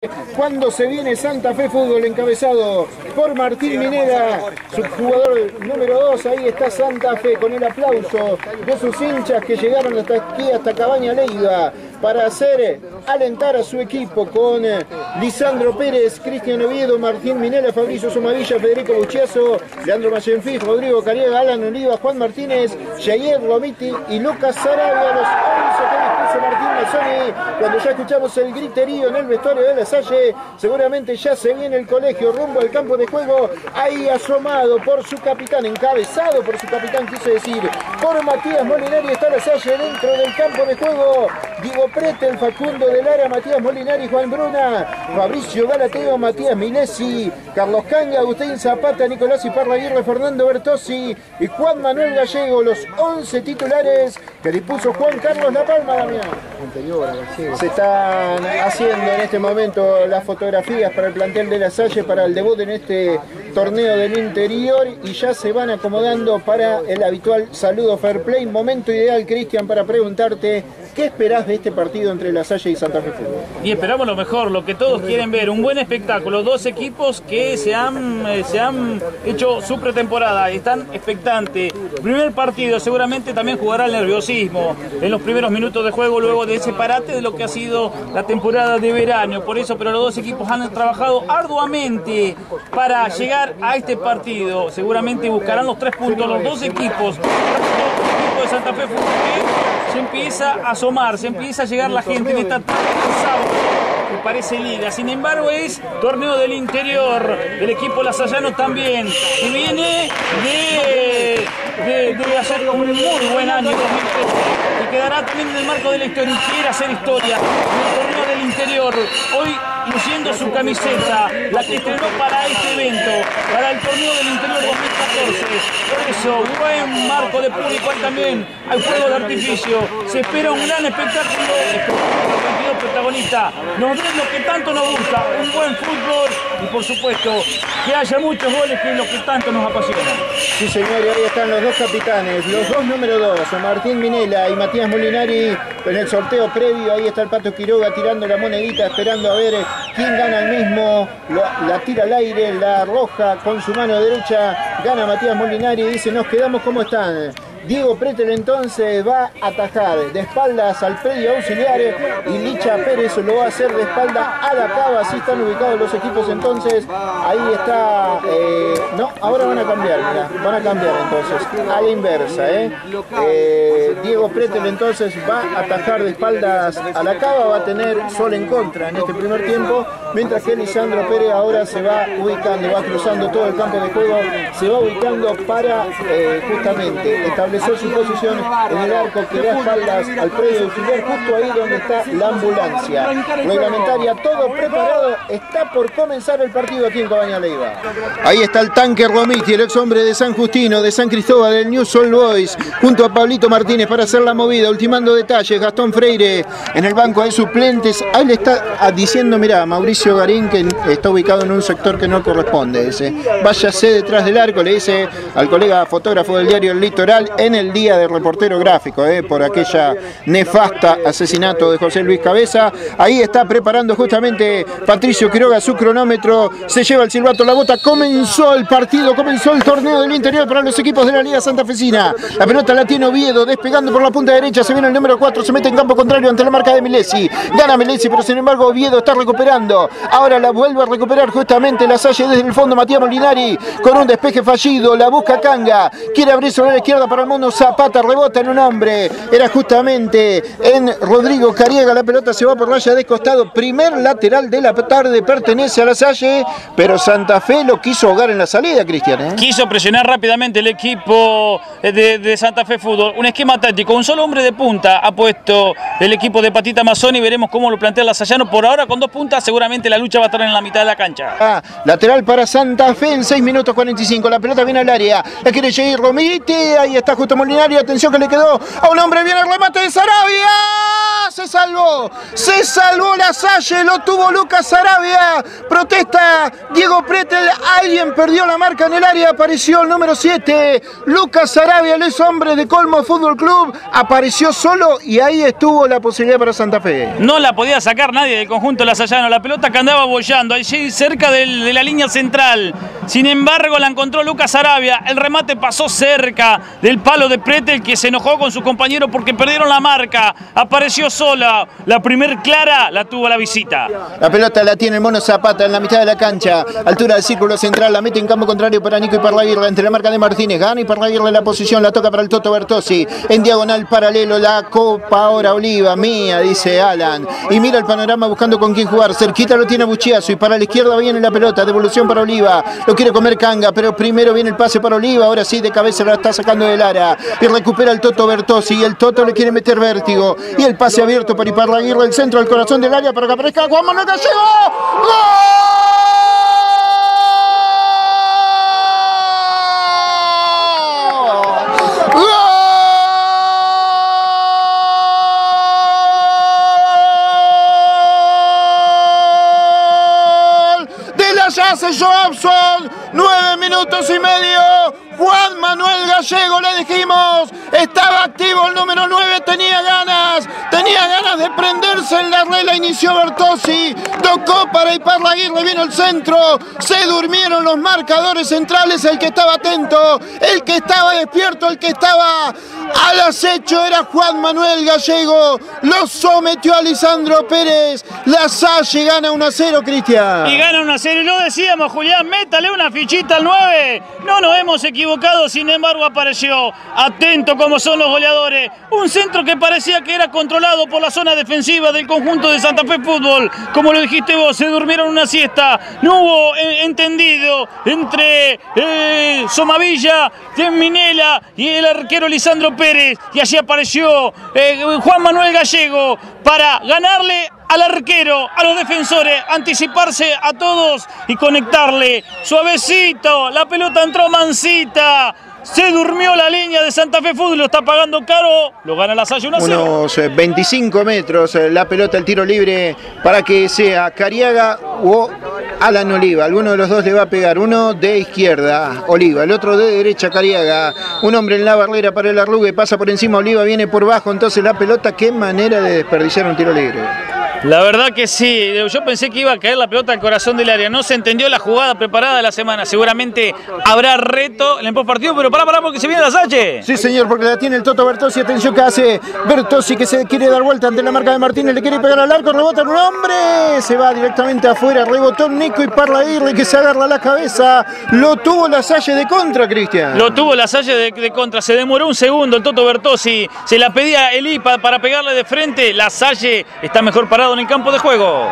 Cuando se viene Santa Fe Fútbol encabezado por Martín Minela, su jugador número 2, ahí está Santa Fe con el aplauso de sus hinchas que llegaron hasta aquí, hasta Cabaña Leiva, para hacer alentar a su equipo con Lisandro Pérez, Cristian Oviedo, Martín Minela, Fabricio Somavilla, Federico Buchiazo, Leandro Mayenfis, Rodrigo Cariaga, Alan Oliva, Juan Martínez, Jair Romiti y Lucas Sarabia, los 11 que dispuso Martín Mazzoni. Cuando ya escuchamos el griterío en el vestuario de La Salle, seguramente ya se viene el colegio rumbo al campo de juego, ahí asomado por su capitán, encabezado por su capitán, quise decir, por Matías Molinari, está La Salle dentro del campo de juego. Diego Pretel, Facundo de Lara, Matías Molinari, Juan Bruna, Fabricio Galateo, Matías Milesi, Carlos Canga, Agustín Zapata, Nicolás Iparraguirre, Fernando Bertossi y Juan Manuel Gallego, los 11 titulares que dispuso Juan Carlos La Palma, Damián. Se están haciendo en este momento las fotografías para el plantel de La Salle para el debut en este torneo del interior y ya se van acomodando para el habitual saludo fair play. Momento ideal, Cristian, para preguntarte ¿qué esperás de este partido entre La Salle y Santa Fe Fútbol? Y esperamos lo mejor, lo que todos quieren ver, un buen espectáculo, dos equipos que se han hecho su pretemporada, están expectantes. Primer partido seguramente también jugará el nerviosismo en los primeros minutos de juego, luego de ese parate de lo que ha sido la temporada de verano. Por eso, pero los dos equipos han trabajado arduamente para llegar a este partido. Seguramente buscarán los 3 puntos los dos equipos. El equipo de Santa Fe Fútbol se empieza a asomar, se empieza a llegar la gente en esta tarde de sábado que parece liga. Sin embargo, es torneo del interior del equipo lasallano también, que viene de hacer un muy buen año 2013, que quedará también en el marco de la historia y quiere hacer historia en el torneo del interior. Hoy luciendo su camiseta, la que estrenó para este evento, para el torneo del interior 2014. Por eso, buen marco de público, ahí también hay fuego de artificio. Se espera un gran espectáculo, los 22 protagonistas nos den lo que tanto nos gusta, un buen fútbol y por supuesto que haya muchos goles, que es lo que tanto nos apasiona. Sí señor, y ahí están los dos capitanes, los dos número 2, Martín Minela y Matías Molinari en el sorteo previo. Ahí está el Pato Quiroga tirando la monedita, esperando a ver quién gana el mismo, la tira al aire, la roja con su mano derecha, gana Matías Molinari y dice nos quedamos como están. Diego Pretel entonces va a atajar de espaldas al predio auxiliar y Licha Pérez lo va a hacer de espalda a la cava. Así están ubicados los equipos entonces. Ahí está, no, ahora van a cambiar, mirá, van a cambiar entonces a la inversa. Diego Pretel entonces va a atajar de espaldas a la cava, va a tener sol en contra en este primer tiempo, mientras que Lisandro Pérez ahora se va ubicando, va cruzando todo el campo de juego, se va ubicando para justamente establecer su posición en el arco que da espaldas al predio auxiliar, justo ahí donde está la ambulancia reglamentaria. Todo preparado, está por comenzar el partido aquí en Cabaña Leiva. Ahí está el tanque Romiti, el ex hombre de San Justino, de San Cristóbal, del New Soul Boys, junto a Pablito Martínez para hacer la movida, ultimando detalles. Gastón Freire en el banco de suplentes. Ahí le está diciendo, mirá, Mauricio Garín, que está ubicado en un sector que no corresponde, dice, váyase detrás del arco, le dice al colega fotógrafo del diario El Litoral, en el día del reportero gráfico, por aquella nefasta asesinato de José Luis Cabeza. Ahí está preparando justamente Patricio Quiroga su cronómetro, se lleva el silbato, la bota, comenzó el partido, comenzó el torneo del interior para los equipos de la Liga Santafesina. La pelota la tiene Oviedo, despegando por la punta derecha, se viene el número 4, se mete en campo contrario ante la marca de Milesi, gana Milesi, pero sin embargo Oviedo está recuperando, ahora la vuelve a recuperar justamente La Salle desde el fondo. Matías Molinari con un despeje fallido, la busca Canga, quiere abrir sobre la izquierda para el mundo Zapata, rebota en un hombre, era justamente en Rodrigo Cariaga, la pelota se va por raya de costado, primer lateral de la tarde, pertenece a La Salle, pero Santa Fe lo quiso ahogar en la salida, Cristian. Quiso presionar rápidamente el equipo de Santa Fe Fútbol, un esquema táctico, un solo hombre de punta ha puesto el equipo de Patita Mazzoni, veremos cómo lo plantea el lasallano, por ahora con 2 puntas, seguramente la lucha va a estar en la mitad de la cancha. Lateral para Santa Fe en 6 minutos 45, la pelota viene al área, la quiere llegar Romiti, ahí está justo Molinari. Atención que le quedó a un hombre. Viene el remate de Sarabia. Se salvó la Salle, lo tuvo Lucas Sarabia. Protesta Diego Pretel. Alguien perdió la marca en el área. Apareció el número 7. Lucas Sarabia, el ex hombre de Colmo Fútbol Club. Apareció solo y ahí estuvo la posibilidad para Santa Fe. No la podía sacar nadie del conjunto lasallano. La pelota que andaba bollando allí cerca de la línea central. Sin embargo, la encontró Lucas Sarabia. El remate pasó cerca del palo de Pretel, que se enojó con su compañero porque perdieron la marca. Apareció sola. La primer clara la tuvo la visita. La pelota la tiene el Mono Zapata en la mitad de la cancha. Altura del círculo central. La mete en campo contrario para Nico Iparraguirre. Entre la marca de Martínez. Gana Iparraguirre la posición. La toca para el Toto Bertozzi. En diagonal paralelo. La copa ahora Oliva. Mía, dice Alan. Y mira el panorama buscando con quién jugar. Cerquita lo tiene Buchiazo. Y para la izquierda viene la pelota. Devolución para Oliva. Lo quiere comer Canga. Pero primero viene el pase para Oliva. Ahora sí, de cabeza la está sacando del área. Y recupera el Toto Bertozzi. Y el Toto le quiere meter vértigo. Y el pase abierto para Iparraguirre. El centro al corazón del área para que aparezca Juan Manuel Gallego. ¡Gol! De la Yace Joabson, 9 minutos y medio. Juan Manuel Gallego, le dijimos, estaba activo el número 9, tenía ganas de prenderse en la regla. Inició Bertozzi, tocó para Iparraguirre, vino el centro, se durmieron los marcadores centrales. El que estaba atento, el que estaba despierto, el que estaba al acecho era Juan Manuel Gallego. Lo sometió a Lisandro Pérez. La Salle gana 1-0, Cristian. Y gana 1-0, y lo decíamos, Julián, métale una fichita al 9. No nos hemos equivocado, sin embargo apareció. Atento como son los goleadores. Un centro que parecía que era controlado por la zona defensiva del conjunto de Santa Fe Fútbol. Como lo dijiste vos, se durmieron una siesta. No hubo entendido entre Somavilla, Minela y el arquero Lisandro Pérez. Y allí apareció Juan Manuel Gallego para ganarle al arquero, a los defensores, anticiparse a todos y conectarle suavecito. La pelota entró mansita. Se durmió la línea de Santa Fe Fútbol, lo está pagando caro, lo gana la Salle 1-0. Unos 25 metros la pelota, el tiro libre para que sea Cariaga o Alan Oliva. Alguno de los dos le va a pegar, uno de izquierda, Oliva, el otro de derecha, Cariaga. Un hombre en la barrera para el Arrugue, pasa por encima, Oliva viene por bajo, entonces la pelota, qué manera de desperdiciar un tiro libre. La verdad que sí, yo pensé que iba a caer la pelota al corazón del área, no se entendió la jugada preparada de la semana, seguramente habrá reto en el postpartido, pero pará porque se viene la Salle. Sí señor, porque la tiene el Toto Bertozzi, atención que hace Bertozzi que se quiere dar vuelta ante la marca de Martínez, le quiere pegar al arco, rebota en un hombre, se va directamente afuera, rebotó Nico Iparraguirre que se agarra la cabeza, lo tuvo la Salle de contra, Cristian. Lo tuvo la Salle de contra, se demoró un segundo el Toto Bertozzi, se la pedía Eli para pegarle de frente, la Salle está mejor parado en el campo de juego.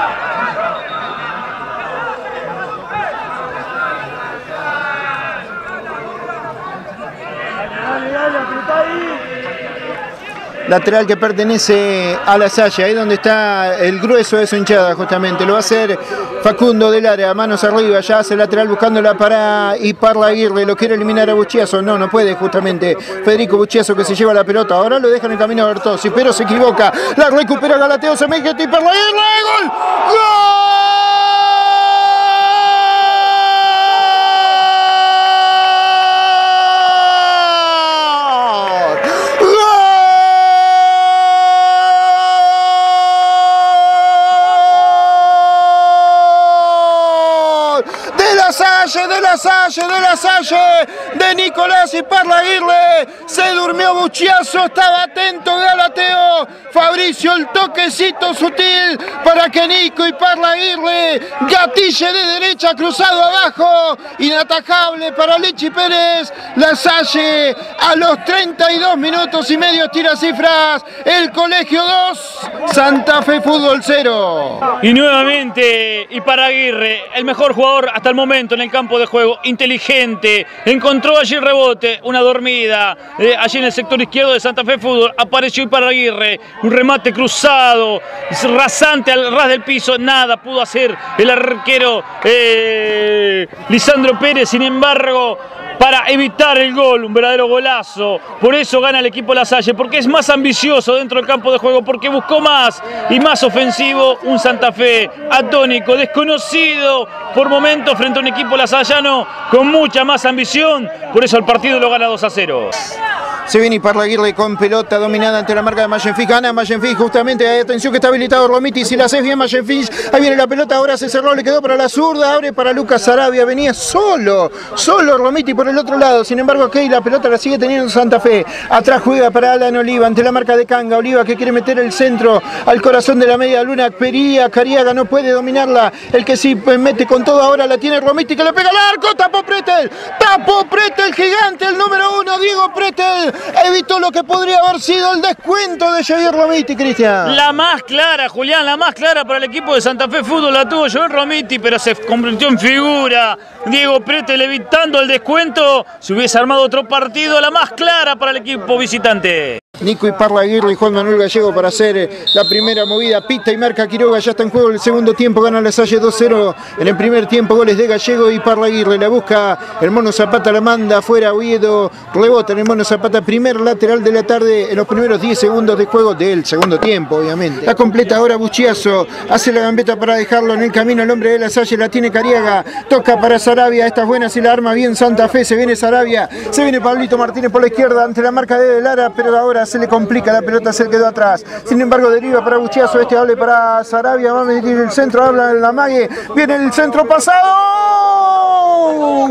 Lateral que pertenece a la Salle, ahí donde está el grueso de su hinchada justamente, lo va a hacer Facundo del área, manos arriba, ya hace lateral buscándola para Iparraguirre, lo quiere eliminar a Buchiazo, no puede justamente Federico Buchiazo que se lleva la pelota, ahora lo deja en el camino a Bertozzi, pero se equivoca, la recupera Galateo, se mete Iparraguirre, ¡gol! ¡Gol! De la Salle, de Nicolás Iparraguirre, se durmió Buchiazo, estaba atento Galateo, Fabricio el toquecito sutil para que Nico Iparraguirre gatille de derecha cruzado abajo, inatajable para Lichi Pérez, la Salle a los 32 minutos y medio tira cifras, el Colegio 2, Santa Fe Fútbol 0. Y nuevamente Iparraguirre, el mejor jugador hasta el momento en el campo de juego, inteligente, encontró allí el rebote, una dormida, allí en el sector izquierdo de Santa Fe Fútbol, apareció Iparraguirre, un remate cruzado, rasante al ras del piso, nada pudo hacer el arquero Lisandro Pérez, sin embargo, para evitar el gol, un verdadero golazo. Por eso gana el equipo Lasalle, porque es más ambicioso dentro del campo de juego, porque buscó más y más ofensivo. Un Santa Fe atónico, desconocido por momentos frente a un equipo lasallano con mucha más ambición. Por eso el partido lo gana 2-0. Se viene Iparraguirre con pelota dominada ante la marca de Mayenfis. Gana Mayenfis justamente. Atención que está habilitado Romiti. Si la haces bien Mayenfis. Ahí viene la pelota. Ahora se cerró. Le quedó para la zurda. Abre para Lucas Sarabia. Venía solo Romiti por el otro lado. Sin embargo, aquí la pelota la sigue teniendo Santa Fe. Atrás juega para Alan Oliva ante la marca de Canga. Oliva que quiere meter el centro al corazón de la media luna. Cariaga no puede dominarla. El que sí mete con todo ahora la tiene Romiti que le pega al arco. Tapó Pretel gigante. El número 1 Diego Pretel. Evitó lo que podría haber sido el descuento de Javier Romiti, Cristian. La más clara, Julián, la más clara para el equipo de Santa Fe Fútbol la tuvo Javier Romiti, pero se convirtió en figura. Diego Pretel evitando el descuento. Se hubiese armado otro partido, la más clara para el equipo visitante. Nico Iparraguirre y Juan Manuel Gallego para hacer la primera movida. Pita y marca Quiroga, ya está en juego el segundo tiempo. Gana Lasalle 2-0 en el primer tiempo. Goles de Gallego y Iparraguirre. La busca el Mono Zapata, la manda afuera. Oviedo rebota en el Mono Zapata. Primer lateral de la tarde en los primeros 10 segundos de juego del segundo tiempo, obviamente. La completa ahora Buchiazo. Hace la gambeta para dejarlo en el camino. El hombre de Lasalle la tiene Cariaga. Toca para Sarabia. Esta es buena, si la arma bien Santa Fe. Se viene Sarabia. Se viene Pablito Martínez por la izquierda ante la marca de Lara, pero ahora se le complica, la pelota se quedó atrás. Sin embargo, deriva para Buchiazo, este hable para Sarabia, va a medir el centro, habla en la mague, viene el centro pasado.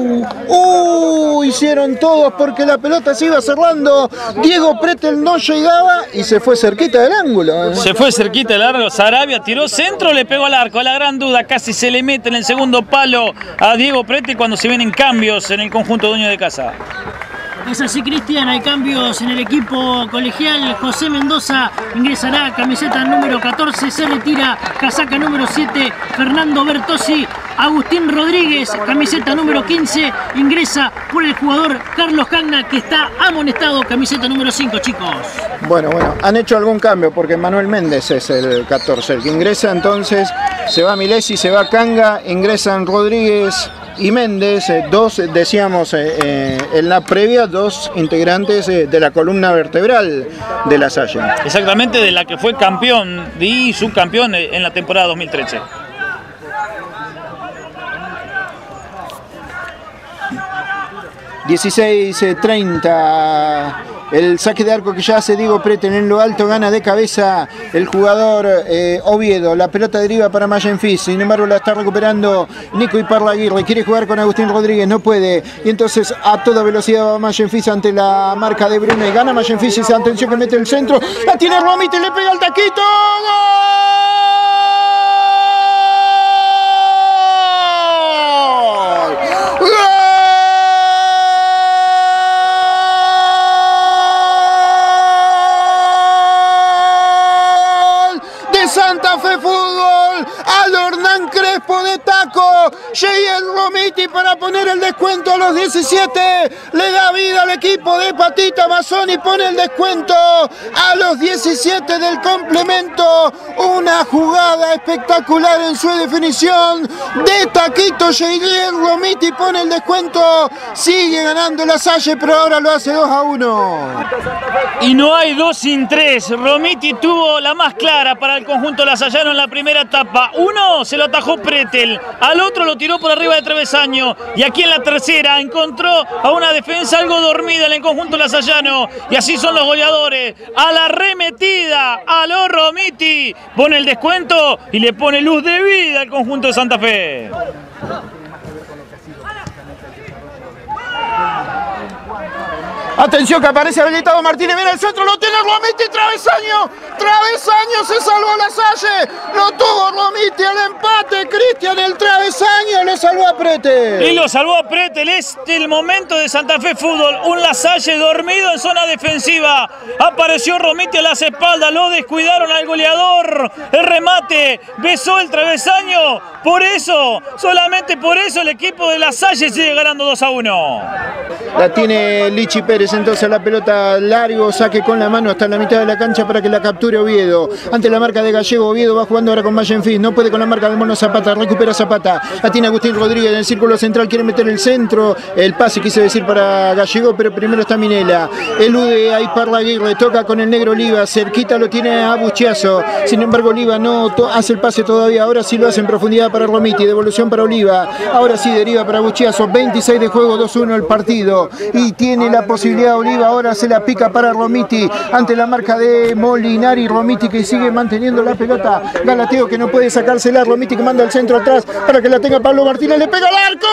Hicieron todos porque la pelota se iba cerrando. Diego Pretel no llegaba y se fue cerquita del ángulo. Se fue cerquita del arco. Sarabia tiró centro, le pegó al arco. A la gran duda, casi se le mete en el segundo palo a Diego Pretel cuando se vienen cambios en el conjunto dueño de casa. Es así, Cristian, hay cambios en el equipo colegial. José Mendoza ingresará, camiseta número 14, se retira, casaca número 7, Fernando Bertossi. Agustín Rodríguez, camiseta número 15, ingresa por el jugador Carlos Cagna, que está amonestado, camiseta número 5, chicos. Bueno, han hecho algún cambio porque Manuel Méndez es el 14, el que ingresa, entonces se va Milesi, se va Canga, ingresan Rodríguez y Méndez, dos, decíamos en la previa, dos integrantes de la columna vertebral de Lasalle. Exactamente, de la que fue campeón y subcampeón en la temporada 2013. (16:30) el saque de arco que ya hace Diego Pretel en lo alto, gana de cabeza el jugador Oviedo. La pelota deriva para Mayenfis, sin embargo la está recuperando Nico Iparraguirre. Quiere jugar con Agustín Rodríguez, no puede. Y entonces a toda velocidad va Mayenfis ante la marca de Brune. Gana Mayenfis y se atención que mete el centro. La tiene Romiti, le pega el taquito. ¡Gol! ¡Gol! Santa Fe Fútbol, Alornán Crespo de taco, llega el Romiti para poner el descuento a los 17, le da vida al equipo de Patita Mazzoni y pone el descuento a los 17 del complemento. Una jugada espectacular en su definición de taquito, llega el Romiti, pone el descuento, sigue ganando Lasalle, pero ahora lo hace 2-1. Y no hay 2 sin 3, Romiti tuvo la más clara para el conjunto lasallano en la primera etapa. Uno se lo atajó Pretel, al otro lo tiró por arriba de travesaño, y aquí en la tercera encontró a una defensa algo dormida en el conjunto lasallano, y así son los goleadores. A la remetida, a lo Romiti, pone el descuento y le pone luz de vida al conjunto de Santa Fe. Atención que aparece habilitado Martínez, viene el centro, lo tiene Romiti, travesaño, se salvó Lasalle, lo tuvo Romiti, el empate, Cristian, el travesaño, lo salvó a Pretel. Y lo salvó a Pretel, es el momento de Santa Fe Fútbol, un Lasalle dormido en zona defensiva, apareció Romiti a las espaldas, lo descuidaron al goleador, el remate, besó el travesaño, por eso, solamente por eso el equipo de Lasalle sigue ganando 2-1. La tiene Lichi Pérez, entonces la pelota largo, saque con la mano hasta la mitad de la cancha para que la capture Oviedo. Ante la marca de Gallego, Oviedo va jugando ahora con Mayenfis, no puede con la marca del Mono Zapata, recupera Zapata, Minela, la tiene Agustín Rodríguez en el círculo central, quiere meter el centro, el pase quise decir para Gallego, pero primero está Minela, elude ahí Parraguirre, toca con el negro Oliva, cerquita lo tiene a Buchiazo, sin embargo Oliva no hace el pase todavía, ahora sí lo hace en profundidad para Romiti, devolución para Oliva, ahora sí deriva para Buchiazo, 26 de juego, 2-1 el partido, y tiene la posibilidad Oliva, ahora se la pica para Romiti, ante la marca de Molinari, Romiti que sigue manteniendo la pelota, Galateo que no puede sacársela, Romiti que manda el centro atrás para que la tenga Pablo Martínez, le pega al arco.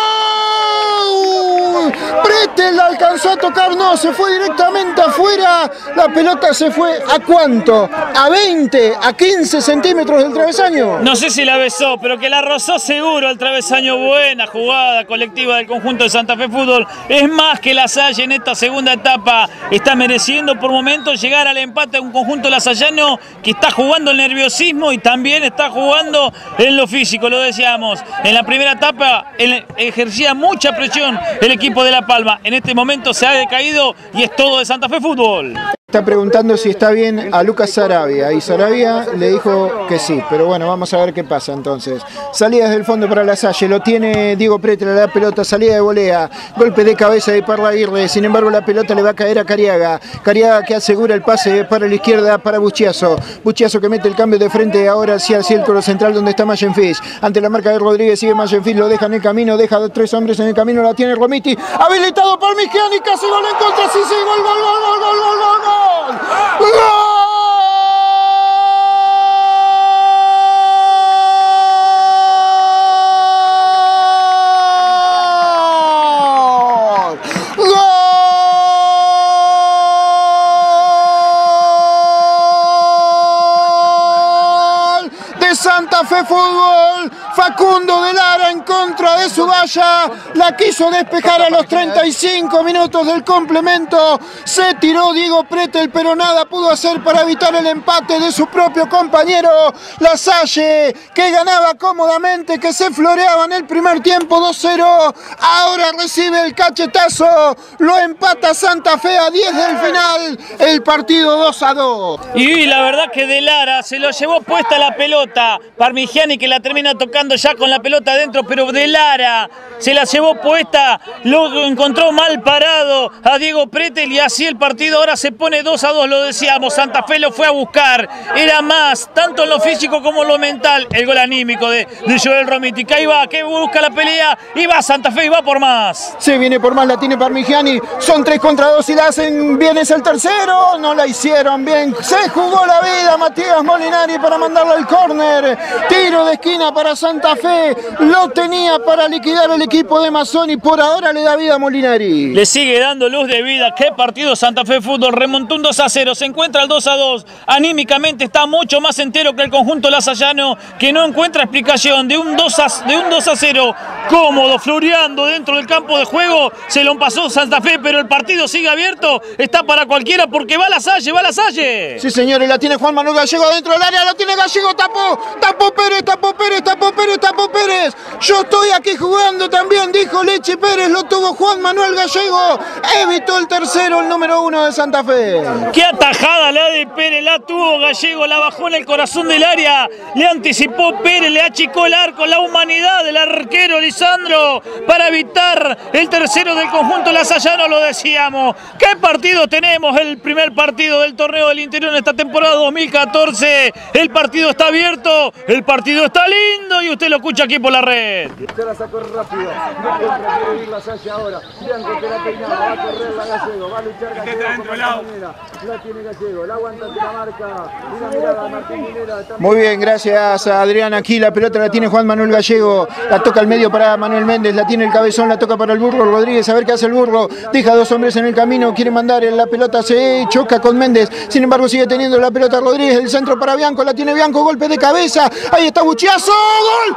Pretel la alcanzó a tocar, no, se fue directamente afuera, la pelota se fue ¿a cuánto? ¿A 20, a 15 centímetros del travesaño? No sé si la besó, pero que la rozó seguro al travesaño. Buena jugada colectiva del conjunto de Santa Fe Fútbol. Es más que Lasalle en esta segunda etapa está mereciendo por momentos llegar al empate a un conjunto lasallano que está jugando el nerviosismo y también está jugando en lo físico, lo decíamos. En la primera etapa ejercía mucha presión el equipo de La Palma. En este momento se ha decaído y es todo de Santa Fe Fútbol. Está preguntando si está bien a Lucas Sarabia y Sarabia le dijo que sí, pero bueno, vamos a ver qué pasa entonces. Salida desde el fondo para Lasalle, lo tiene Diego Pretel, la pelota, salida de volea, golpe de cabeza de Parraguirre, sin embargo la pelota le va a caer a Cariaga, Cariaga que asegura el pase para la izquierda para Buchiazo, Buchiazo que mete el cambio de frente ahora hacia el círculo central donde está Mayenfis, ante la marca de Rodríguez sigue Mayenfis, lo deja en el camino, deja a 3 hombres en el camino, la tiene Romiti, habilitado por Migiani, casi gol en contra, sí, sí, gol, gol, gol, gol, gol, gol, gol, gol. ¡Gol! Santa Fe Fútbol, Facundo de Lara en contra de su valla, la quiso despejar a los 35 minutos del complemento, se tiró Diego Pretel pero nada pudo hacer para evitar el empate de su propio compañero Lasalle, que ganaba cómodamente, que se floreaba en el primer tiempo 2-0, ahora recibe el cachetazo, lo empata Santa Fe a 10 del final, el partido 2-2. Y la verdad que de Lara se lo llevó puesta la pelota, Parmigiani que la termina tocando ya con la pelota adentro, pero de Lara se la llevó puesta, lo encontró mal parado a Diego Pretel y así el partido ahora se pone 2-2, lo decíamos, Santa Fe lo fue a buscar, era más, tanto en lo físico como en lo mental, el gol anímico de Joel Romiti, que ahí va, que busca la pelea, y va Santa Fe y va por más. Se viene por más, la tiene Parmigiani, son 3 contra 2 y la hacen bien, es el tercero, no la hicieron bien, se jugó la vida Matías Molinari para mandarla al córner, tiro de esquina para Santa Fe, lo tenía para liquidar el equipo de Mazzoni, por ahora le da vida a Molinari. Le sigue dando luz de vida, qué partido Santa Fe Fútbol, remontó un 2-0, se encuentra el 2-2, anímicamente está mucho más entero que el conjunto lasallano, que no encuentra explicación de un 2-0 cómodo, floreando dentro del campo de juego, se lo pasó Santa Fe, pero el partido sigue abierto, está para cualquiera porque va Lasalle, va Lasalle. Sí señores, la tiene Juan Manuel Gallego adentro del área, la tiene Gallego, tapó Pérez, tapó Pérez, yo estoy aquí jugando también, dijo Leche Pérez, lo tuvo Juan Manuel Gallego, evitó el tercero, el número 1 de Santa Fe. Qué atajada la de Pérez, la tuvo Gallego, la bajó en el corazón del área, le anticipó Pérez, le achicó el arco, la humanidad del arquero Lisandro para evitar el tercero del conjunto lasallano, lo decíamos. ¿Qué partido tenemos? El primer partido del torneo del interior en esta temporada 2014, el partido está abierto, el partido está lindo y usted lo escucha aquí por la red. Se la sacó rápido, quiere ir Lasalle ahora, Bianco que la peinaba, va a correr la Gallego, va a luchar Gallego, la tiene Gallego, la aguanta ante la marca, una mirada a Martín Minela. Muy bien, gracias a Adrián, aquí la pelota la tiene Juan Manuel Gallego, la toca al medio para Manuel Méndez, la tiene el cabezón, la toca para el Burro Rodríguez, a ver qué hace el Burro, deja a 2 hombres en el camino, quiere mandar la pelota, se choca con Méndez, sin embargo sigue teniendo la pelota Rodríguez, el centro para Bianco, la tiene Bianco, golpe de cabeza, ahí está Buchiazo, ¡gol!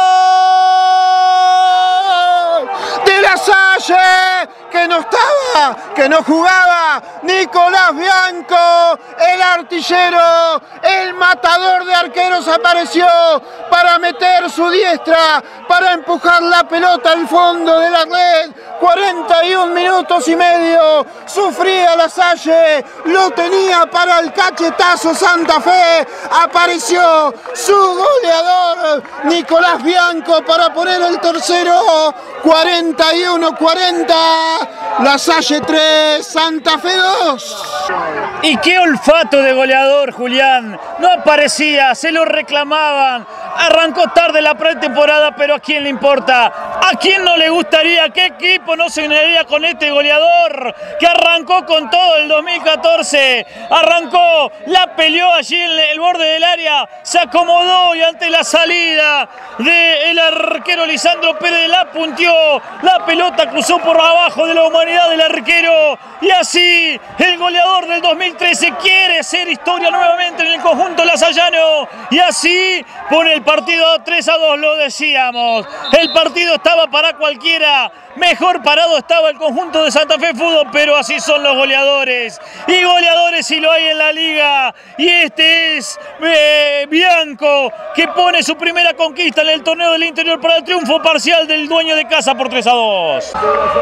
¡Gol! De Lasalle, que no estaba que no jugaba. Nicolás Bianco, el artillero, el matador de arqueros, apareció para meter su diestra, para empujar la pelota al fondo de la red. 41 minutos y medio, sufría La Salle, lo tenía para el cachetazo Santa Fe, apareció su goleador Nicolás Bianco para poner el tercero. 41-40, La Salle 3, Santa Fe 2. Y qué olfato de goleador, Julián. No aparecía, se lo reclamaban. Arrancó tarde la pretemporada, pero ¿a quién le importa? ¿A quién no le gustaría? ¿Qué equipo no se uniría con este goleador que arrancó con todo el 2014? Arrancó, la peleó allí en el borde del área, se acomodó y ante la salida del arquero Lisandro Pérez la punteó. La pelota cruzó por abajo de la humanidad del arquero y así el goleador del 2013 quiere hacer historia nuevamente en el conjunto lasallano y así pone el partido 3-2, lo decíamos. El partido estaba para cualquiera. Mejor parado estaba el conjunto de Santa Fe Fútbol, pero así son los goleadores. Y goleadores sí lo hay en la liga. Y este es Bianco, que pone su primera conquista en el torneo del interior para el triunfo parcial del dueño de casa por 3-2. Las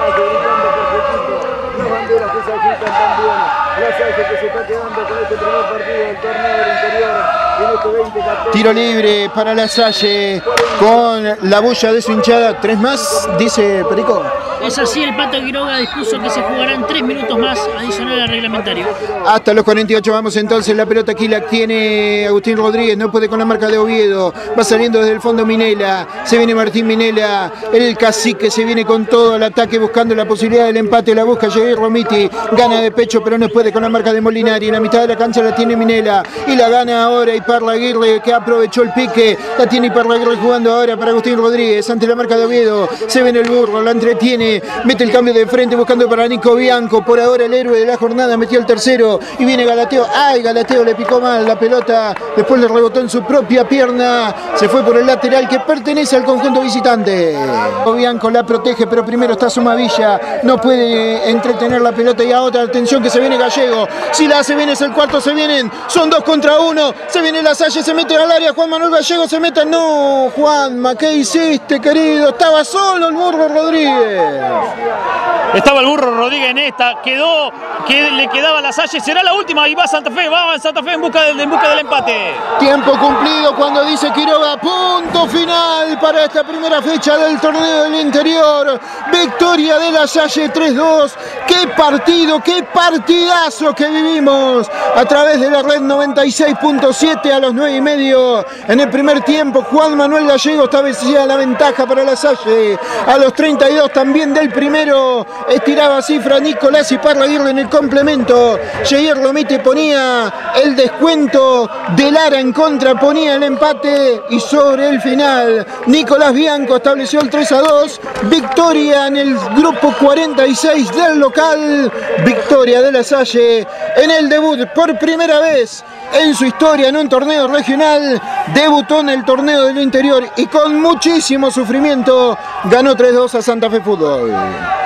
banderas que se agitan también. La Salle que se está quedando con este primer partido del torneo del interior. Tiro libre para La Salle con la bulla de su hinchada. 3 más, dice Perico. Es así, el Pato Quiroga dispuso que se jugarán 3 minutos más adicional al reglamentario. Hasta los 48 vamos entonces, la pelota aquí la tiene Agustín Rodríguez, no puede con la marca de Oviedo, va saliendo desde el fondo Minela, se viene Martín Minela, el cacique se viene con todo al ataque buscando la posibilidad del empate, la busca Jair Romiti, gana de pecho pero no puede con la marca de Molinari, en la mitad de la cancha la tiene Minela y la gana ahora Iparraguirre, que aprovechó el pique, la tiene Iparraguirre jugando ahora para Agustín Rodríguez, ante la marca de Oviedo, se viene el burro, la entretiene, mete el cambio de frente buscando para Nico Bianco, por ahora el héroe de la jornada, metió el tercero y viene Galateo, ay Galateo le picó mal la pelota, después le rebotó en su propia pierna, se fue por el lateral que pertenece al conjunto visitante. Bianco la protege pero primero está Sumavilla, no puede entretener la pelota y ahora atención que se viene Gallego, si la hace bien es el cuarto, se vienen, son 2 contra 1, se viene La Salle, se mete al área, Juan Manuel Gallego se mete, no Juanma, ¿qué hiciste querido? Estaba solo el burro Rodríguez. Estaba el burro Rodríguez en esta, quedó, que le quedaba a La Salle, será la última y va Santa Fe en busca del empate. Tiempo cumplido cuando dice Quiroga, punto final para esta primera fecha del torneo del interior, victoria de La Salle 3-2, qué partido, qué partidazo que vivimos a través de la red 96.7 a los 9:30 en el primer tiempo. Juan Manuel Gallego establecía la ventaja para La Salle, a los 32 también del primero, estiraba cifra Nicolás Iparraguirre en el complemento, Jair Romiti ponía el descuento de Lara en contra, ponía el empate y sobre el final Nicolás Bianco estableció el 3-2, victoria en el grupo 46 del local, victoria de La Salle en el debut por primera vez en su historia en un torneo regional, debutó en el torneo del interior y con muchísimo sufrimiento ganó 3-2 a Santa Fe Fútbol.